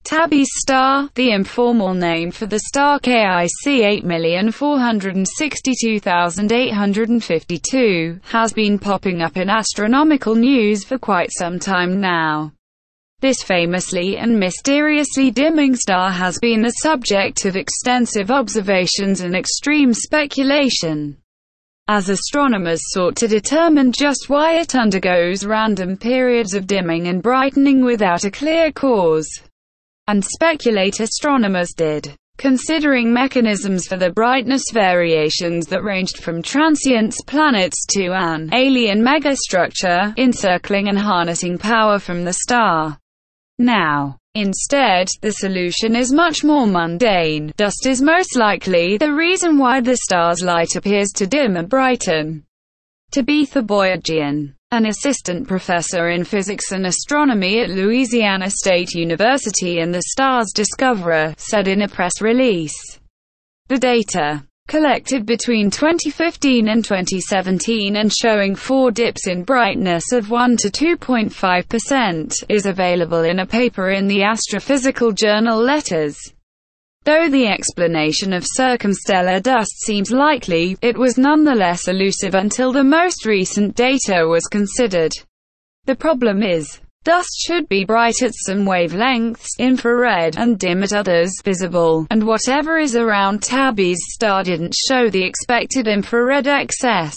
Tabby's star, the informal name for the star KIC 8,462,852, has been popping up in astronomical news for quite some time now. This famously and mysteriously dimming star has been the subject of extensive observations and extreme speculation, as astronomers sought to determine just why it undergoes random periods of dimming and brightening without a clear cause. And speculate astronomers did, considering mechanisms for the brightness variations that ranged from transient planets to an alien megastructure, encircling and harnessing power from the star. Now, instead, the solution is much more mundane. Dust is most likely the reason why the star's light appears to dim and brighten. Tabby Boyajian, an assistant professor in physics and astronomy at Louisiana State University and the star's discoverer, said in a press release, "The data collected between 2015 and 2017 and showing 4 dips in brightness of 1 to 2.5% is available in a paper in the astrophysical journal Letters. Though the explanation of circumstellar dust seems likely, it was nonetheless elusive until the most recent data was considered. The problem is, dust should be bright at some wavelengths, infrared, and dim at others, visible, and whatever is around Tabby's star didn't show the expected infrared excess.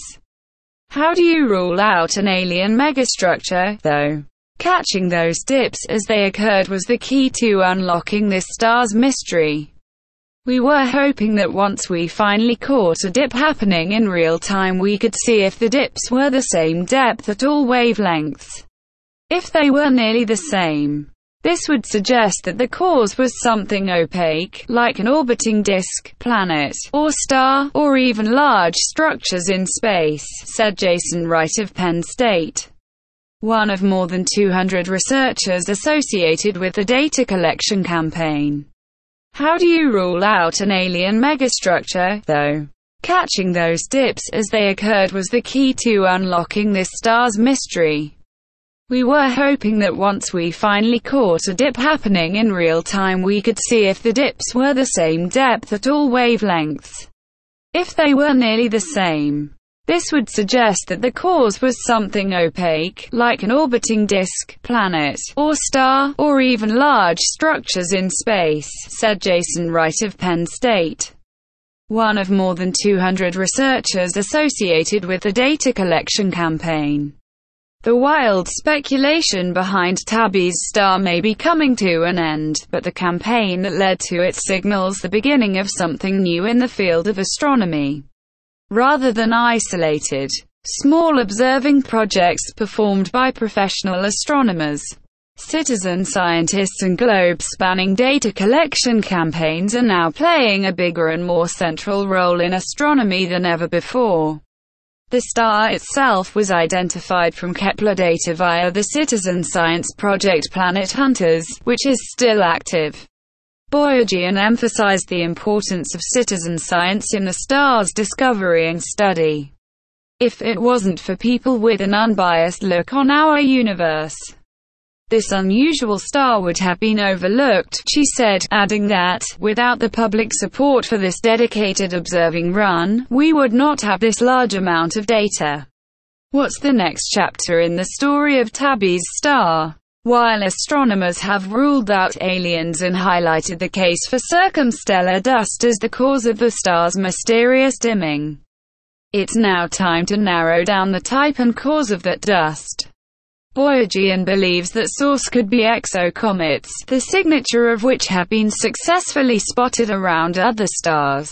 How do you rule out an alien megastructure, though? Catching those dips as they occurred was the key to unlocking this star's mystery. We were hoping that once we finally caught a dip happening in real time we could see if the dips were the same depth at all wavelengths. If they were nearly the same, this would suggest that the cause was something opaque, like an orbiting disk, planet, or star, or even large structures in space," said Jason Wright of Penn State, one of more than 200 researchers associated with the data collection campaign. How do you rule out an alien megastructure, though? Catching those dips as they occurred was the key to unlocking this star's mystery. We were hoping that once we finally caught a dip happening in real time we could see if the dips were the same depth at all wavelengths. If they were nearly the same, this would suggest that the cause was something opaque, like an orbiting disk, planet, or star, or even large structures in space," said Jason Wright of Penn State, one of more than 200 researchers associated with the data collection campaign. The wild speculation behind Tabby's star may be coming to an end, but the campaign that led to it signals the beginning of something new in the field of astronomy. Rather than isolated, small observing projects performed by professional astronomers, citizen scientists and globe-spanning data collection campaigns are now playing a bigger and more central role in astronomy than ever before. The star itself was identified from Kepler data via the citizen science project Planet Hunters, which is still active. Boyajian emphasized the importance of citizen science in the star's discovery and study. "If it wasn't for people with an unbiased look on our universe, this unusual star would have been overlooked," she said, adding that, "without the public support for this dedicated observing run, we would not have this large amount of data." What's the next chapter in the story of Tabby's star? While astronomers have ruled out aliens and highlighted the case for circumstellar dust as the cause of the star's mysterious dimming, it's now time to narrow down the type and cause of that dust. Boyajian believes that source could be exocomets, the signature of which have been successfully spotted around other stars.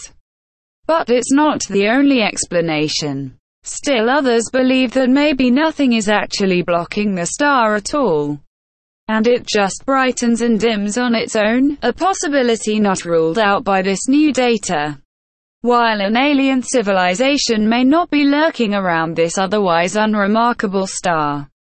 But it's not the only explanation. Still others believe that maybe nothing is actually blocking the star at all, and it just brightens and dims on its own, a possibility not ruled out by this new data. While an alien civilization may not be lurking around this otherwise unremarkable star,